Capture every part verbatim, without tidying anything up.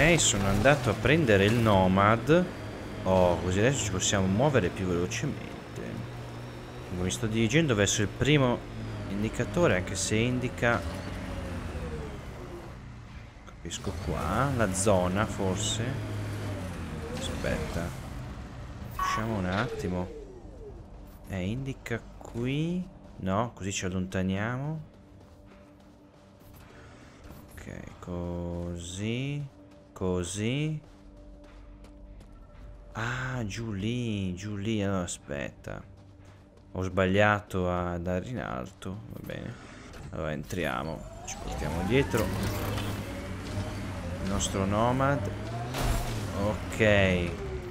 Ok, sono andato a prendere il Nomad. Oh, così adesso ci possiamo muovere più velocemente. Mi sto dirigendo verso il primo indicatore, anche se indica... Capisco qua, la zona forse. Aspetta. Usciamo un attimo. Eh, indica qui. No, così ci allontaniamo. Ok, così. Così. Ah, giù lì, giù lì. Allora, aspetta. Ho sbagliato ad andare in alto. Va bene. Allora, entriamo. Ci portiamo dietro il nostro Nomad. Ok.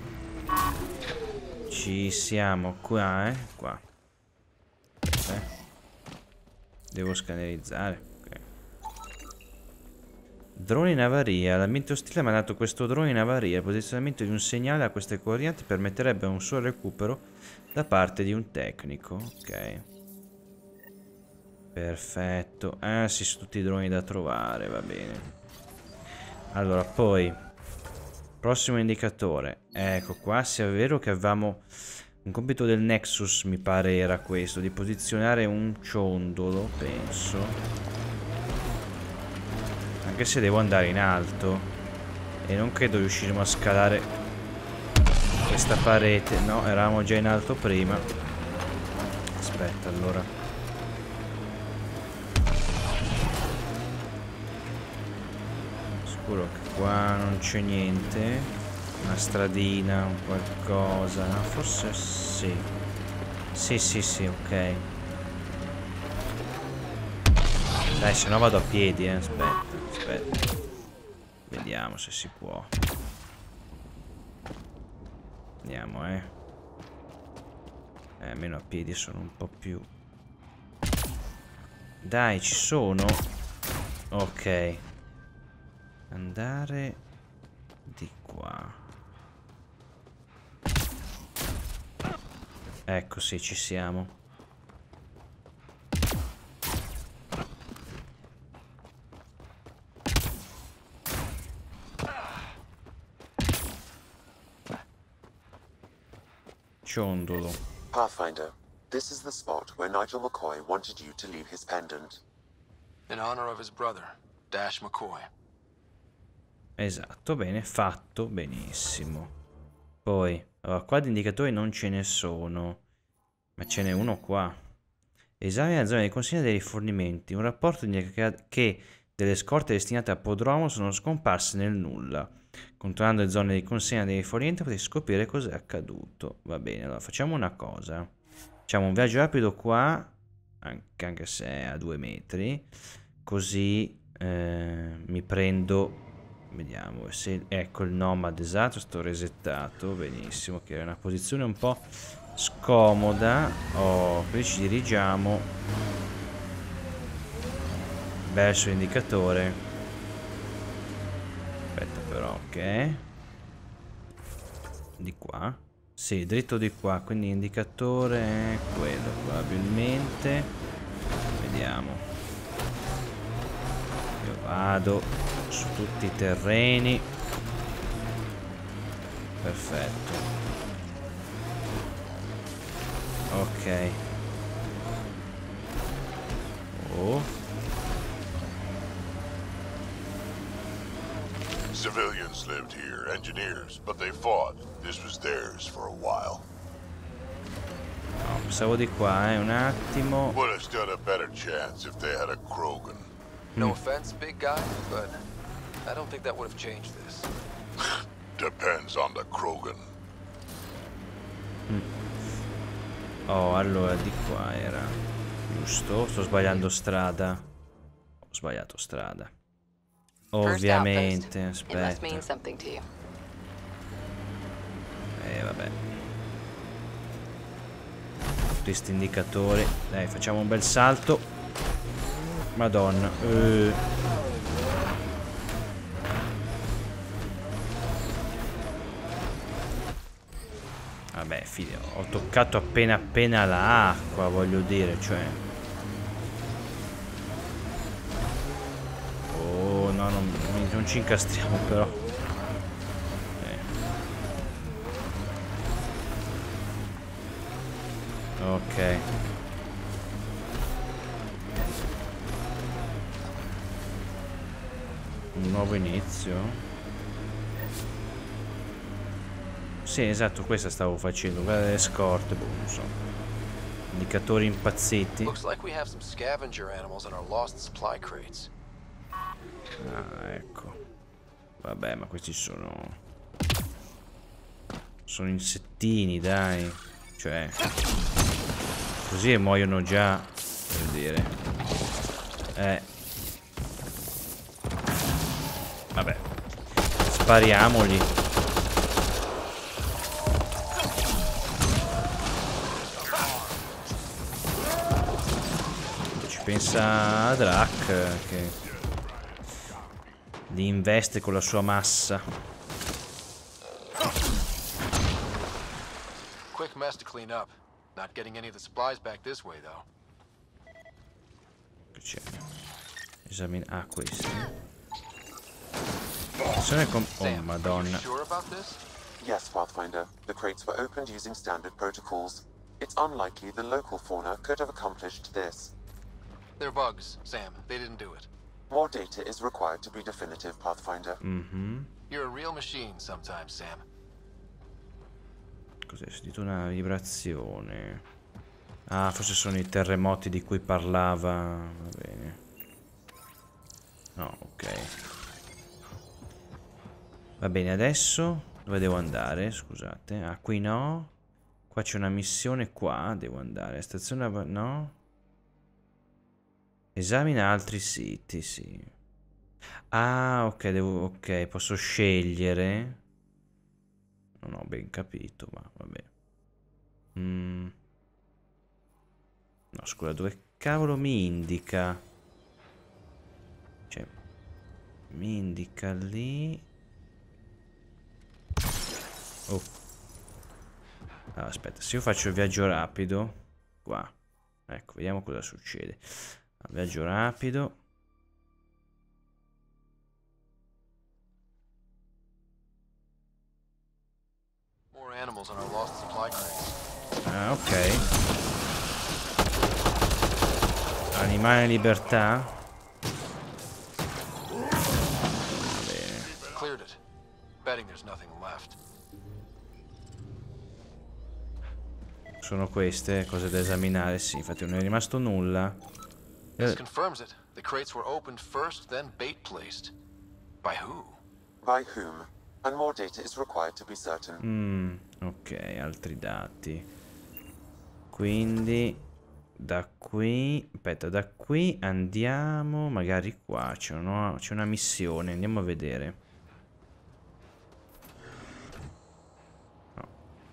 Ci siamo qua, eh. Qua. Eh. Devo scannerizzare. Ok. Drone in avaria. L'ambiente ostile ha mandato questo drone in avaria. Il posizionamento di un segnale a queste coordinate permetterebbe un suo recupero da parte di un tecnico. Ok. Perfetto. Ah, sì, sono tutti i droni da trovare. Va bene. Allora, poi prossimo indicatore. Ecco qua, se è vero che avevamo un compito del Nexus, mi pare era questo, di posizionare un ciondolo, penso. Anche se devo andare in alto e non credo riusciremo a scalare questa parete. No, eravamo già in alto prima. Aspetta, allora. Sicuro che qua non c'è niente. Una stradina, un qualcosa. No, forse sì. Sì, sì, sì, ok. Dai, se no vado a piedi, eh. Aspetta, aspetta. Vediamo se si può. Andiamo, eh. Eh, almeno a piedi sono un po' più... Dai, ci sono. Ok. Andare di qua. Ecco, sì, ci siamo. Ciondolo. Pathfinder, this is the spot where Nigel McCoy wanted you to leave his pendant. In honor of his brother, Dash McCoy. Esatto, bene, fatto, benissimo. Poi, allora, qua di indicatori non ce ne sono, ma ce n'è uno qua. Esamina la zona di consegna dei rifornimenti. Un rapporto indica che delle scorte destinate a Podromo sono scomparse nel nulla. Controllando le zone di consegna dei rifornimenti potete scoprire cos'è accaduto. Va bene, allora facciamo una cosa. Facciamo un viaggio rapido qua, anche, anche se è a due metri. Così eh, mi prendo... Vediamo se... Ecco il Nomad, esatto, sto resettato. Benissimo, che è una posizione un po' scomoda. Oh, qui ci dirigiamo verso l'indicatore. Aspetta però, ok. Di qua? Sì, dritto di qua, quindi indicatore è quello probabilmente. Vediamo. Io vado su tutti i terreni. Perfetto. Ok. Oh. Civilians lived here, engineers, but they fought. This was theirs for a while. No, passavo di qua, eh, un attimo. Would have stood a better chance if they had a Krogan. No offense, big guy, but I don't think that would have changed this. Depends on the Krogan. Mm. Oh, allora di qua era. Giusto? Sto sbagliando strada. Ho sbagliato strada. Ovviamente, aspetta. Eh, vabbè. Tutti questi indicatori. Dai, facciamo un bel salto. Madonna. Eh. Vabbè, figlio, ho toccato appena appena l'acqua, voglio dire, cioè... Oh, no, non, non ci incastriamo però. Ok. Un nuovo inizio. Sì, esatto, questa stavo facendo. Guarda le scorte, boh, non so. Indicatori impazziti. Looks like we have some scavenger animals in our lost supply crates. Ah, ecco. Vabbè, ma questi sono... Sono insettini, dai. Cioè... Così muoiono già, per dire. Eh. Vabbè. Spariamoli. Ci pensa Drak che li investe con la sua massa. Quick mess to clean up. Not getting any of the supplies back this way, though. Che c'è? Esamina... Ah, questi. Attenzione con... Oh, Sam, madonna. are you sure about this? Yes, Pathfinder. The crates were opened using standard protocols. It's unlikely the local fauna could have accomplished this. They're bugs, Sam. They didn't do it. More data is required to be definitive, Pathfinder. Mhm. You're a real machine sometimes, Sam. Cos'è? Ho sentito una vibrazione. Ah, forse sono i terremoti di cui parlava. Va bene. No, ok. Va bene, adesso dove devo andare? Scusate. Ah, qui no. Qua c'è una missione, qua devo andare. Stazione... no? Esamina altri siti, sì. Ah, ok, devo... ok, posso scegliere. Non ho ben capito, ma vabbè. Mm. No, scusa, dove cavolo mi indica? Cioè, mi indica lì. Oh. Allora, aspetta, se io faccio il viaggio rapido, qua. Ecco, vediamo cosa succede. Viaggio rapido. More animals on our lost supply crates. Ah, ok. Animale in libertà. Bene. Cleared it. Betting there's nothing left. Sono queste cose da esaminare, sì, infatti non è rimasto nulla. This confirms it. The crates were opened first, then bait placed. By who? By whom? And more data is required to be certain. Mm, ok, altri dati. Quindi da qui, aspetta, da qui andiamo magari qua, c'è una, c'è una missione, andiamo a vedere. No.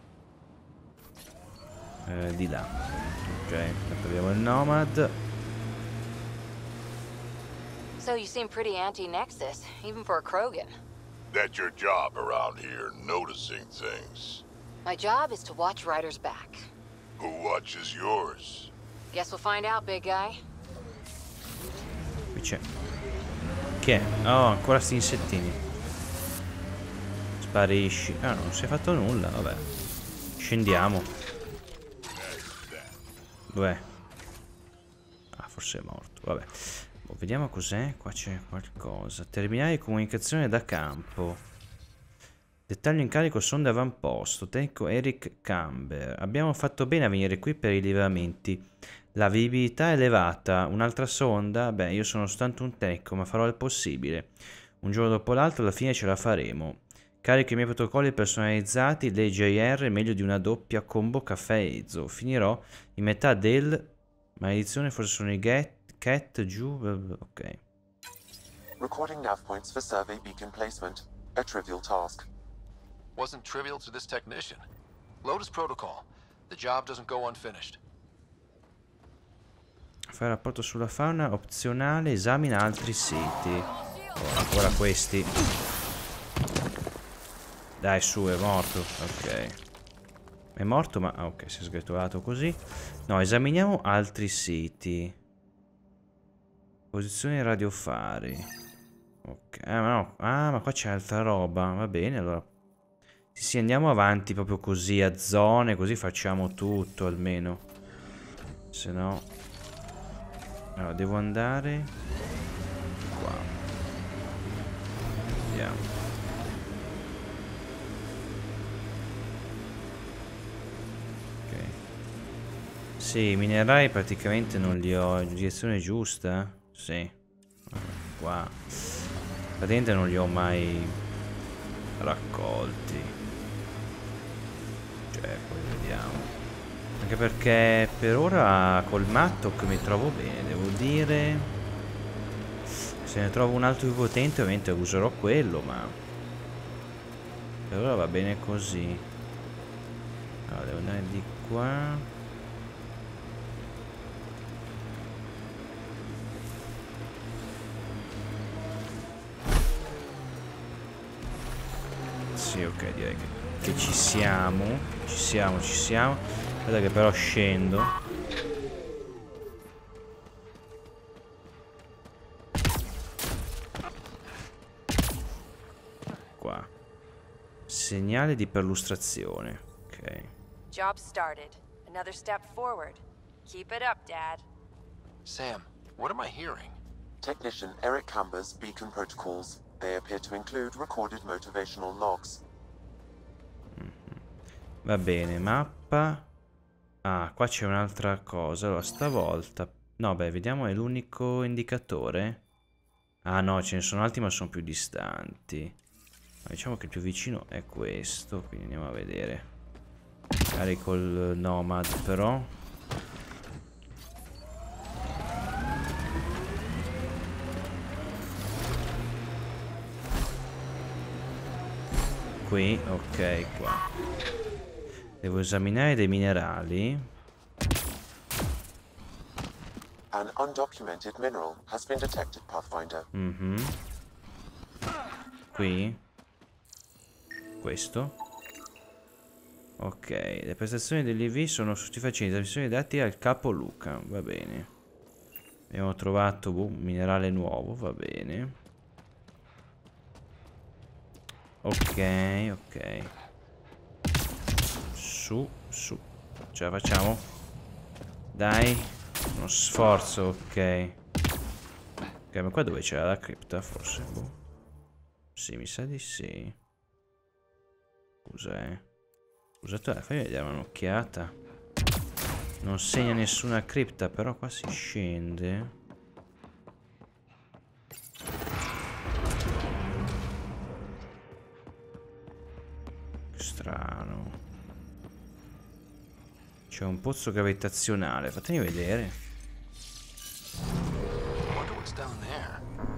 Eh, di là. Ok, abbiamo il Nomad. So you seem pretty anti-Nexus, even for a Krogan. That's your job around here, noticing things. My job is to watch Ryder's back. Who watches yours? Guess we'll find out, big guy. Qui c'è. Che è? Oh, ancora sti insettini. Sparisci. Ah, non si è fatto nulla, vabbè. Scendiamo. Dov'è? Ah, forse è morto, vabbè. Oh, vediamo cos'è. Qua c'è qualcosa. Terminale di comunicazione da campo. Dettaglio in carico sonda avamposto. Tecnico Eric Camber. Abbiamo fatto bene a venire qui per i rilevamenti. La vivibilità è elevata. Un'altra sonda? Beh, io sono soltanto un tecnico, ma farò il possibile. Un giorno dopo l'altro alla fine ce la faremo. Carico i miei protocolli personalizzati. Le J R meglio di una doppia combo caffè Ezo. Finirò in metà del... Maledizione, forse sono i get... Cat giù... Ok. Recording nav points for survey beacon placement. A trivial task. Wasn't trivial to this technician. Lotus protocol. The job doesn't go unfinished. Fai rapporto sulla fauna, opzionale, esamina altri siti. Oh, ancora questi. Dai, su, è morto. Ok. È morto, ma... Ah, ok, si è sgretolato così. No, esaminiamo altri siti. Posizione radiofari. Ok, ah, ma no. Ah, ma qua c'è altra roba. Va bene, allora. Sì, sì, andiamo avanti proprio così, a zone, così facciamo tutto almeno. Se no... Allora, devo andare... qua. Vediamo. Ok. Sì, i minerali praticamente non li ho in direzione giusta? Sì. Qua. Praticamente non li ho mai raccolti. Cioè, poi vediamo. Anche perché per ora col Mattock mi trovo bene, devo dire. Se ne trovo un altro più potente ovviamente userò quello, ma per ora va bene così. Allora, devo andare di qua. Sì, ok, direi che, che ci siamo. Ci siamo, ci siamo. Guarda che però scendo. Qua. Segnale di perlustrazione. Ok. Job started. Another step forward. Keep it up, Dad. Sam, what am I hearing? Technician Eric Camber's beacon protocols. They appear to include recorded motivational logs. Va bene, mappa. Ah, qua c'è un'altra cosa. Allora, stavolta... No, beh, vediamo, è l'unico indicatore. Ah, no, ce ne sono altri, ma sono più distanti. Ma diciamo che il più vicino è questo, quindi andiamo a vedere. Magari col Nomad, però. Qui, ok, qua. Devo esaminare dei minerali. An undocumented mineral has been detected, Pathfinder. Mhm. Qui. Questo. Ok, le prestazioni dell'I V sono soddisfacenti. Trasmissione dei dati al capo Luca. Va bene. Abbiamo trovato boh, un minerale nuovo. Va bene. Ok, ok. Su, su. Ce la facciamo? Dai. Uno sforzo, ok. Ok, ma qua dove c'era la cripta, forse? Boh. Sì, mi sa di sì. Cos'è? Scusate, fai vedere un'occhiata. Non segna nessuna cripta, però qua si scende. Strano. C'è un pozzo gravitazionale, fatemi vedere. Wonder what's down there.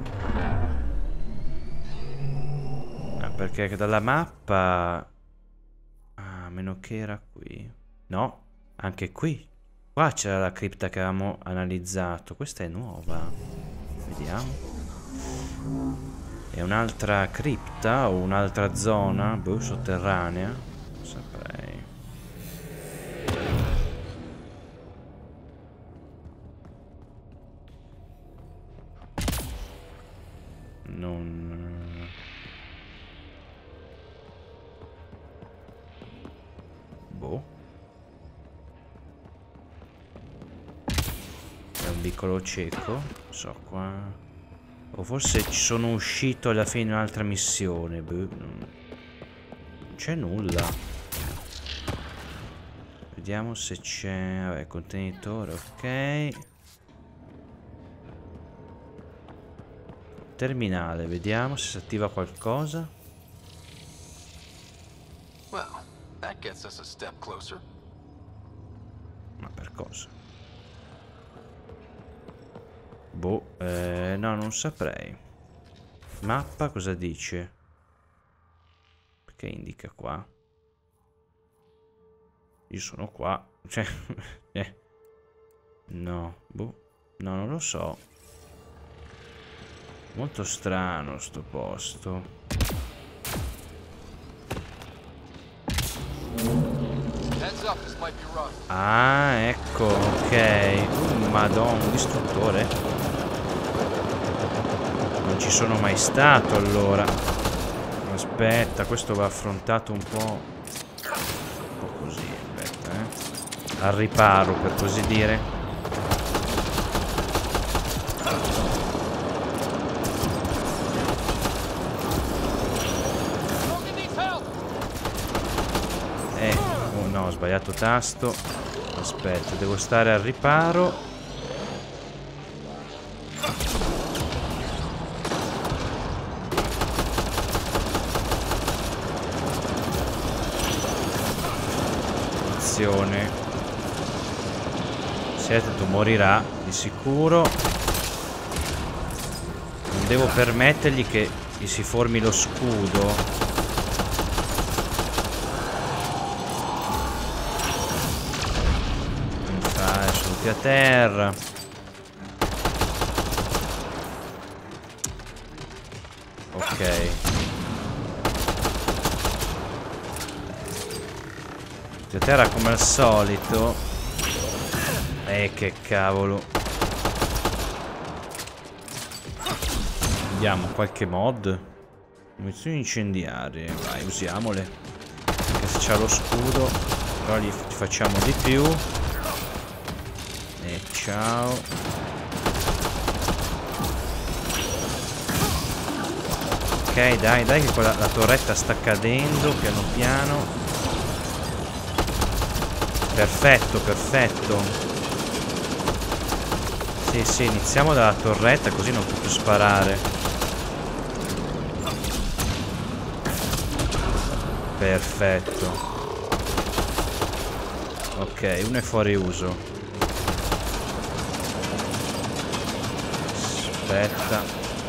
Ah, perché dalla mappa... Ah, a meno che era qui. No, anche qui. Qua c'era la cripta che avevamo analizzato. Questa è nuova. Vediamo. È un'altra cripta o un'altra zona, boh, sotterranea. Non saprei. Non... Boh. È un piccolo cieco. Non so qua. O forse ci sono uscito alla fine un'altra missione. Boh. Non c'è nulla. Vediamo se c'è... Vabbè, contenitore, ok. Terminale, vediamo se si attiva qualcosa. Well, that gets us a step closer. Ma per cosa? Boh, eh, no, non saprei. Mappa cosa dice? Perché indica qua? Io sono qua. Cioè, eh. No, boh. No, non lo so. Molto strano sto posto. Ah, ecco, ok. Uh, Madonna, un distruttore. Non ci sono mai stato allora. Aspetta, questo va affrontato un po'. Un po' così, aspetta, eh. Al riparo, per così dire. Eh, oh no, ho sbagliato tasto. Aspetta, devo stare al riparo. Azione. Seto morirà di sicuro. Non devo permettergli che gli si formi lo scudo. A terra. Ok. A terra come al solito. Eh, che cavolo. Vediamo qualche mod. Munizioni incendiarie. Vai, usiamole. Anche se c'ha lo scudo. Però gli facciamo di più. E ciao. Ok, dai, dai che quella, la torretta sta cadendo piano piano. Perfetto, perfetto. Sì, sì, iniziamo dalla torretta così non può più sparare. Perfetto. Ok, uno è fuori uso. Aspetta.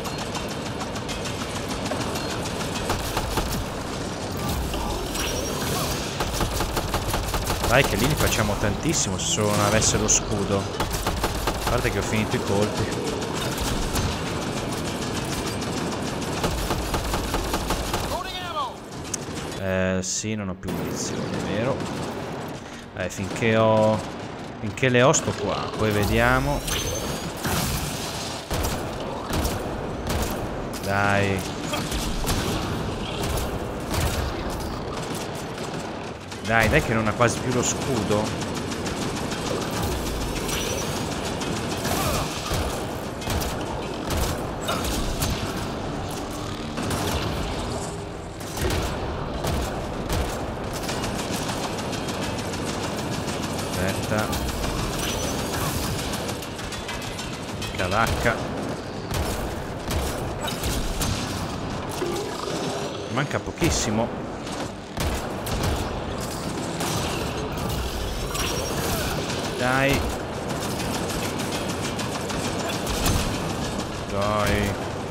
Dai che lì li facciamo tantissimo se solo non avesse lo scudo. A parte che ho finito i colpi. Eh sì, non ho più munizioni, è vero. Eh, finché ho... Finché le ho sto qua. Poi vediamo. Dai. Dai, dai che non ha quasi più lo scudo. Aspetta. Cavacca. Manca pochissimo. Dai. Dai.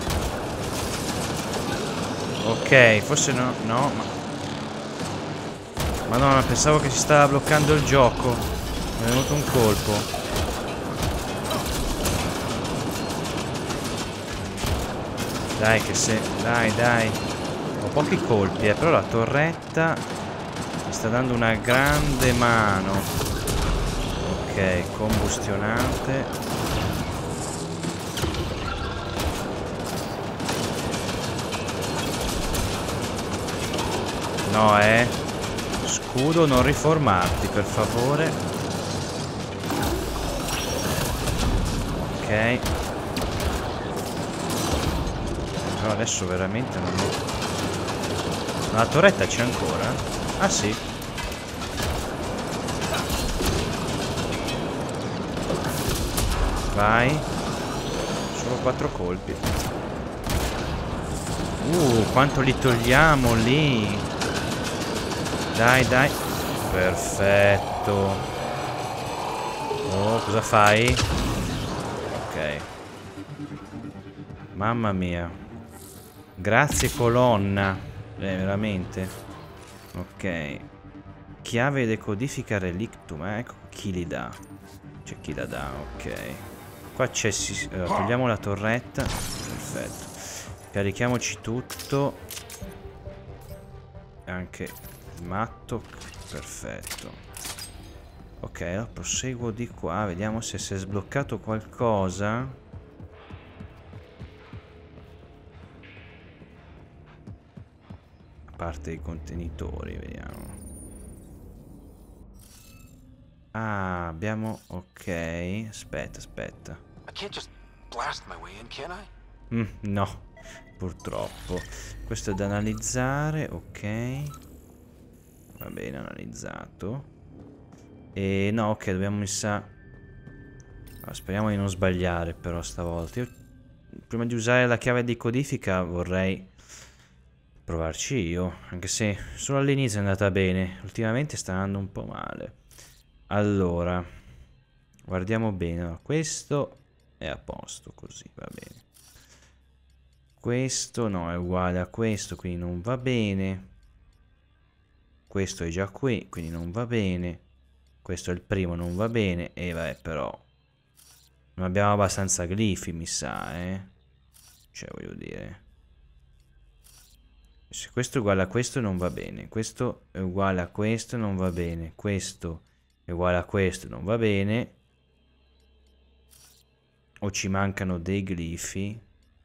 Ok, forse no. No, ma... Madonna, pensavo che si stava bloccando il gioco. Mi è venuto un colpo. Dai che se... Dai, dai. Ho pochi colpi, eh, però la torretta mi sta dando una grande mano. Ok, combustionante. No, eh. Scudo, non riformarti, per favore. Ok. Però adesso veramente non ho... Ma la torretta c'è ancora? Ah sì. Vai. Solo quattro colpi. Uh, quanto li togliamo lì. Dai, dai. Perfetto. Oh, cosa fai? Ok. Mamma mia. Grazie colonna. Eh, veramente. Ok. Chiave decodifica relictum. Eh, ecco chi li dà. C'è chi la dà, ok. Qua c'è... Allora, togliamo la torretta. Perfetto. Carichiamoci tutto. Anche il matto. Perfetto. Ok, allora proseguo di qua. Vediamo se si è sbloccato qualcosa. A parte i contenitori, vediamo. Ah, abbiamo... Ok. Aspetta, aspetta. I can't just blast my way in, can I? Mm, no, purtroppo. Questo è da analizzare, ok. Va bene, analizzato. E no, ok, dobbiamo mi sa... Allora, speriamo di non sbagliare però stavolta. Io, prima di usare la chiave di codifica, vorrei provarci io. Anche se solo all'inizio è andata bene. Ultimamente sta andando un po' male. Allora, guardiamo bene. Allora, questo è a posto così, va bene. Questo no, è uguale a questo, quindi non va bene. Questo è già qui, quindi non va bene. Questo è il primo, non va bene. E vabbè, però non abbiamo abbastanza glifi, mi sa, eh. Cioè, voglio dire, se questo è uguale a questo non va bene. Questo è uguale a questo non va bene. Questo è uguale a questo non va bene. O ci mancano dei glifi.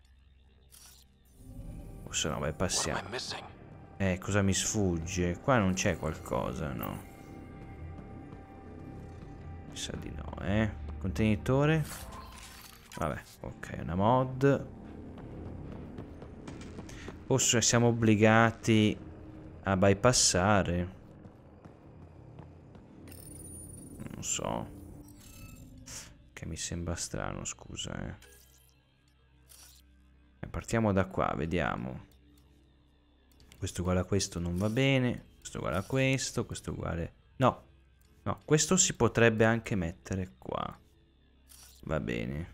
O se no, beh, passiamo. Eh, cosa mi sfugge? Qua non c'è qualcosa, no? Mi sa di no, eh. Contenitore. Vabbè, ok, una mod. O se siamo obbligati a bypassare. Non so. Che mi sembra strano, scusa, eh. Partiamo da qua, vediamo. Questo uguale a questo non va bene. Questo uguale a questo. Questo uguale... No. No, questo si potrebbe anche mettere qua. Va bene.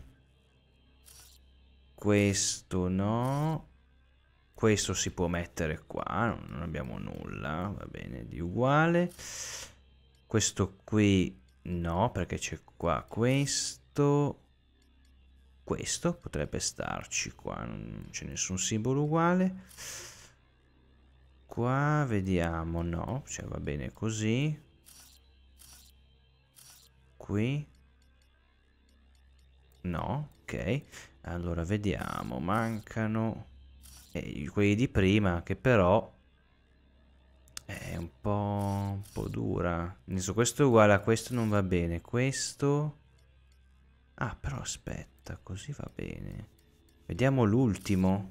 Questo no. Questo si può mettere qua. Non abbiamo nulla. Va bene, di uguale. Questo qui no, perché c'è qua questo. Questo potrebbe starci qua. Non c'è nessun simbolo uguale. Qua vediamo, no, cioè va bene così. Qui no, ok. Allora vediamo, mancano eh, quelli di prima, che però è un po', un po' dura. Adesso questo è uguale a questo, non va bene. Questo... Ah, però aspetta, così va bene. Vediamo l'ultimo.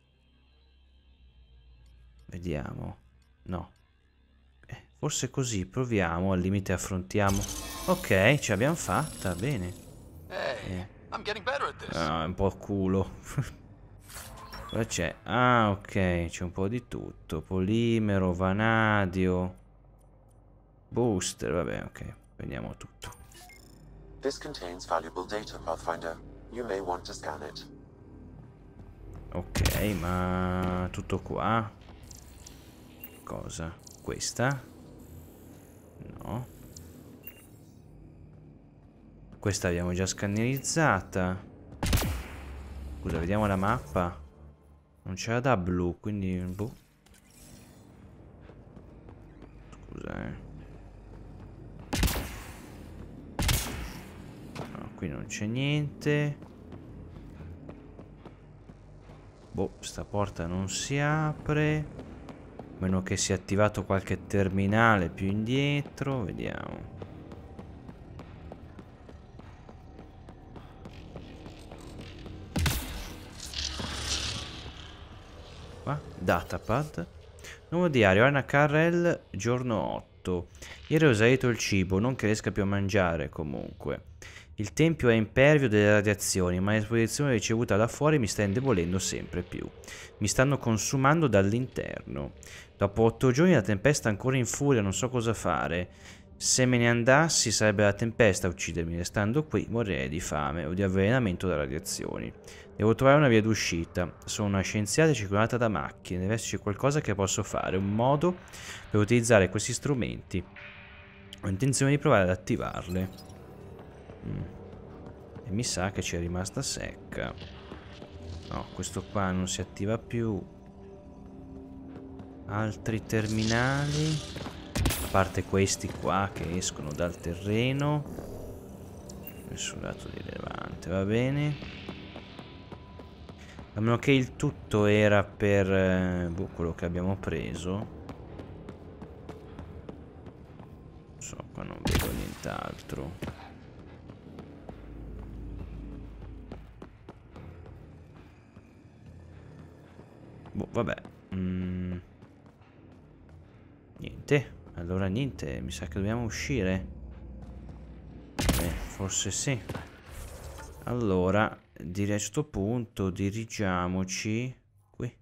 Vediamo. No. Eh, forse così, proviamo, al limite affrontiamo. Ok, ce l'abbiamo fatta, bene. Hey, I'm getting better at this. Ah, un po' culo. Cosa c'è? Ah, ok, c'è un po' di tutto. Polimero, vanadio, booster, vabbè, ok. Prendiamo tutto. This contains valuable data, Pathfinder. You may want to scan it. Ok, ma tutto qua? Cosa? Questa? No. Questa l'abbiamo già scannerizzata. Scusa, vediamo la mappa. Non c'era da blu, quindi... Boh. Scusa, eh. No, qui non c'è niente. Boh, sta porta non si apre. A meno che sia attivato qualche terminale più indietro. Vediamo. Qua, datapad. Nuovo diario, Anna Carrel, giorno otto. Ieri ho esaurito il cibo, non che riesca più a mangiare comunque. Il tempio è impervio delle radiazioni, ma l'esposizione ricevuta da fuori mi sta indebolendo sempre più. Mi stanno consumando dall'interno. Dopo otto giorni la tempesta è ancora in furia, non so cosa fare. Se me ne andassi sarebbe la tempesta a uccidermi, restando qui morirei di fame o di avvelenamento da radiazioni. Devo trovare una via d'uscita. Sono una scienziata circondata da macchine, deve esserci qualcosa che posso fare, un modo per utilizzare questi strumenti. Ho intenzione di provare ad attivarle. Mm. E mi sa che ci è rimasta secca. No, questo qua non si attiva più. Altri terminali, a parte questi qua che escono dal terreno. Nessun dato rilevante, va bene. A meno che il tutto era per eh, boh, quello che abbiamo preso. Non so, qua non vedo nient'altro. Boh, vabbè. Mm. Niente. Allora niente, mi sa che dobbiamo uscire. Eh, forse sì. Allora, direi a questo punto dirigiamoci qui.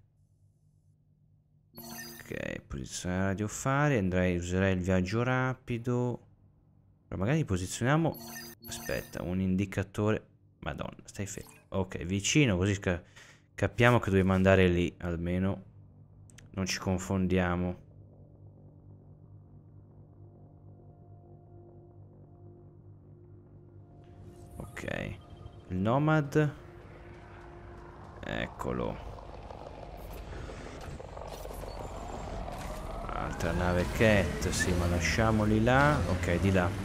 Ok, posizione radiofari. Andrei, userei il viaggio rapido. Però magari posizioniamo. Aspetta, un indicatore. Madonna, stai fermo. Ok, vicino, così ca capiamo che dobbiamo andare lì. Almeno non ci confondiamo. Ok. Il Nomad. Eccolo. Altra nave Cat. Sì, ma lasciamoli là. Ok, di là.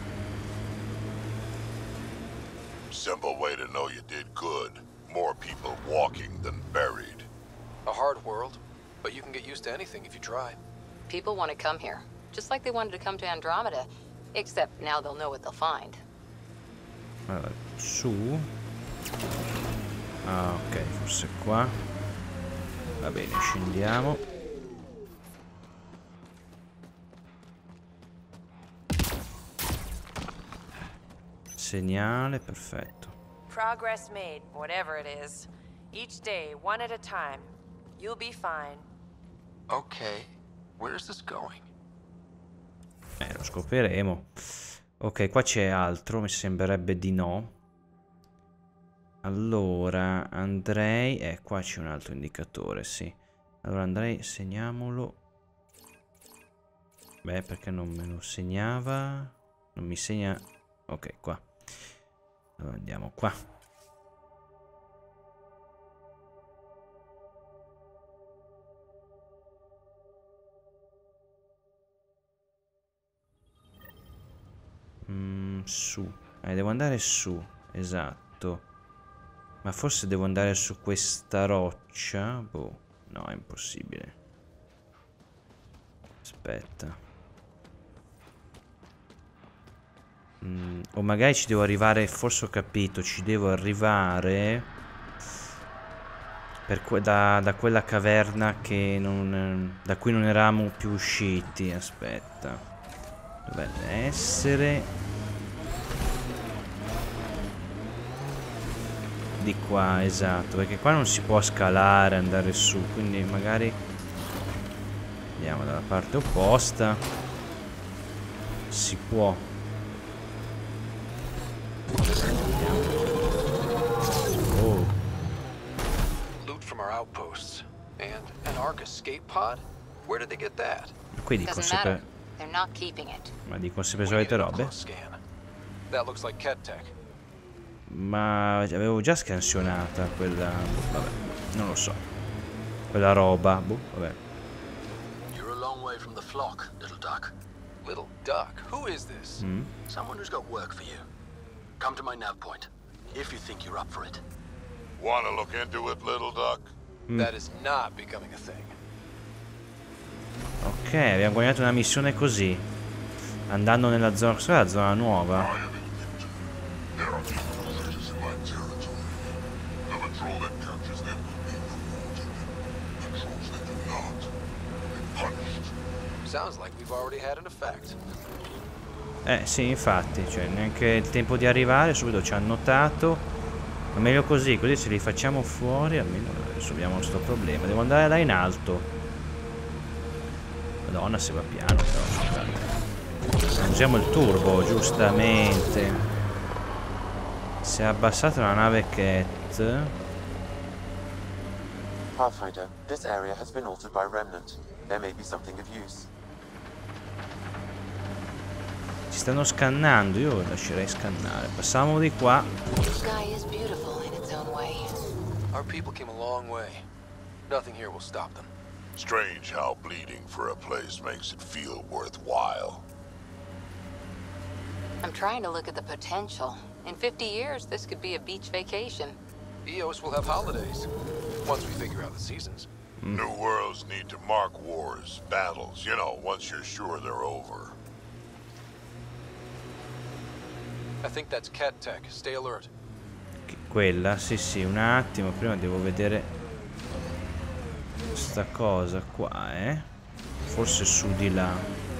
Simple way to know you did good. More people walking than buried. A hard world, but you can get used to anything if you try. People want to come here, just like they wanted to come to Andromeda. Except now they'll know what they'll find. Allora, su. Ah, ok, forse qua. Va bene, scendiamo. Segnale, perfetto. Progress made, whatever it is. Each day, one at a time. You'll be fine. Okay, where's this going? Eh, lo scopriremo. Ok, qua c'è altro, mi sembrerebbe di no. Allora, andrei... Eh, qua c'è un altro indicatore, sì. Allora andrei, segniamolo. Beh, perché non me lo segnava? Non mi segna... Ok, qua. Allora andiamo qua. Mm, su. Eh, devo andare su. Esatto. Ma forse devo andare su questa roccia. Boh. No, è impossibile. Aspetta. Mm, o magari ci devo arrivare. Forse ho capito. Ci devo arrivare per que da, da quella caverna che non, da cui non eravamo più usciti. Aspetta. Dovrebbe essere di qua, esatto. Perché qua non si può scalare, andare su. Quindi magari andiamo dalla parte opposta. Si può. Oh. Loot from our outposts. And an Ark escape pod? Where did they get that? Qui dicono Doesn't sempre. matter. They're not keeping it. Ma dicono sempre We need solite a robe. close scan. That looks like Ket Tech. Ma avevo già scansionata quella. Vabbè, non lo so. Quella roba. Boh, vabbè. You're a long way from the flock, little duck. Little duck, who is this? Mm. Someone who's got work for you. Come to my nav point, if you think you're up for it. Wanna look into it, little duck? That is not becoming a thing. Ok, abbiamo guadagnato una missione così. Andando nella zona. Questa è la zona nuova. There are infiltrators in my territory. The patrol that captures them will be rewarded. Patrols that do not will be punished. Sounds like we've already had an effect. Eh sì, infatti, cioè neanche il tempo di arrivare, subito ci hanno notato. Ma meglio così, così se li facciamo fuori almeno risolviamo questo problema. Devo andare là in alto. Madonna, se va piano però, scusate. Usiamo il turbo, giustamente. Si è abbassata una nave Cat. Pathfinder, this area has been altered by Remnant. There may be something of use. Ci stanno scannando, io lascerei scannare. Passiamo di qua. The sky is beautiful in its own way. Our people came a long way. Nothing here will stop them. Strange how bleeding for a place makes it feel worthwhile. I'm trying to look at the potential. In fifty years, this could be a beach vacation. Eos will have holidays. Once we figure out the seasons. New worlds need to mark wars, battles, you know, once you're sure they're over. I think that's Ket Tech. Stay alert. Quella, sì sì, un attimo, prima devo vedere sta cosa qua, eh? Forse su di là.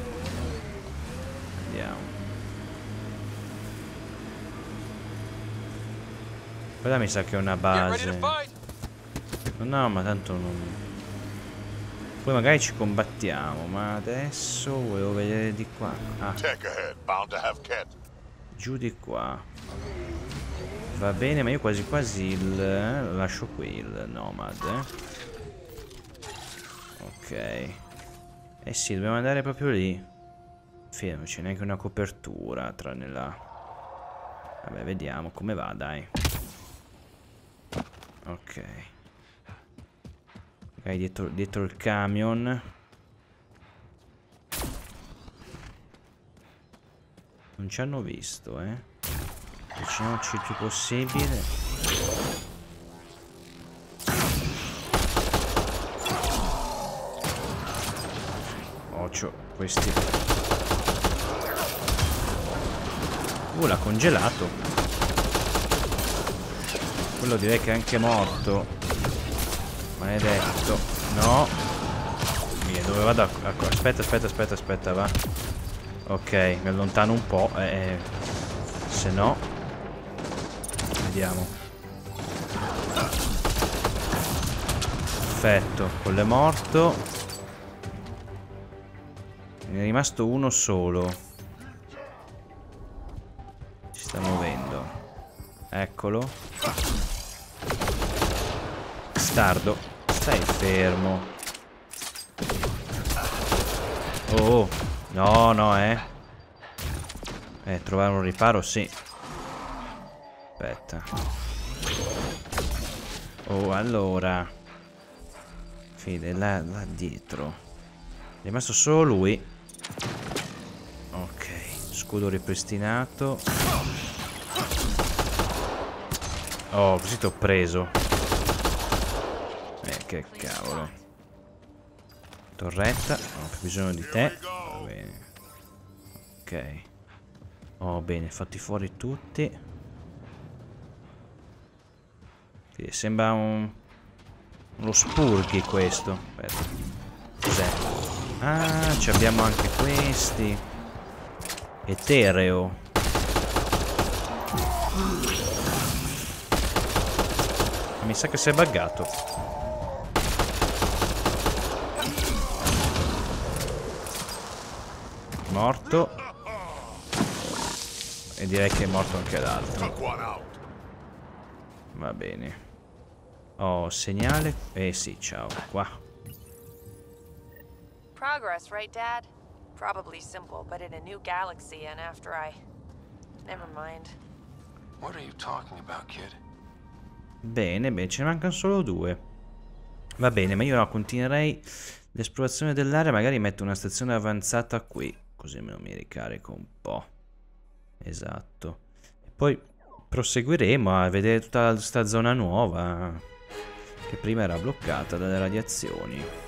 Vediamo. Quella mi sa che è una base. No, ma tanto non... Poi magari ci combattiamo, ma adesso volevo vedere di qua. Ah, Tech ahead, bound to have Ket. giù di qua. Va bene, ma io quasi quasi il... eh, lascio qui il Nomad, eh. Ok. Eh sì, dobbiamo andare proprio lì. Fino, non c'è neanche una copertura, tranne là. Vabbè, vediamo come va, dai. Ok. Ok, dietro, dietro il camion. Non ci hanno visto, eh. Avviciniamoci il più possibile. Occhio, questi. Uh, l'ha congelato. Quello direi che è anche morto. Maledetto. No. Via, dove vado? Aspetta, aspetta, aspetta, aspetta, va. Ok, mi allontano un po'. Eh, se no. Vediamo. Perfetto, quello è morto. Ne è rimasto uno solo. Si sta muovendo. Eccolo. Bastardo, stai fermo. Oh, no, no, eh. Eh, trovare un riparo, sì. Aspetta. Oh, allora. Fide, là, là dietro. È rimasto solo lui. Ok, scudo ripristinato. Oh, così ti ho preso. Eh, che cavolo. Torretta, non ho più bisogno di te. Va bene. Ok. Oh, bene, fatti fuori tutti. Sì, sembra un... uno spurghi questo. Aspetta. Cos'è? Ah, ci abbiamo anche questi. Etereo. Mi sa che si è buggato. Morto. E direi che è morto anche l'altro. Va bene. Oh, segnale. Eh sì, ciao. Qua. Progress, right, Dad? Probably simple, but in a new galaxy, and after I... Never mind. What are you talking about, kid? Bene, bene, ce ne mancano solo due. Va bene, ma io no, continuerei l'esplorazione dell'area. Magari metto una stazione avanzata qui, così me lo mi ricarico un po'. Esatto. E poi proseguiremo a vedere tutta questa zona nuova che prima era bloccata dalle radiazioni.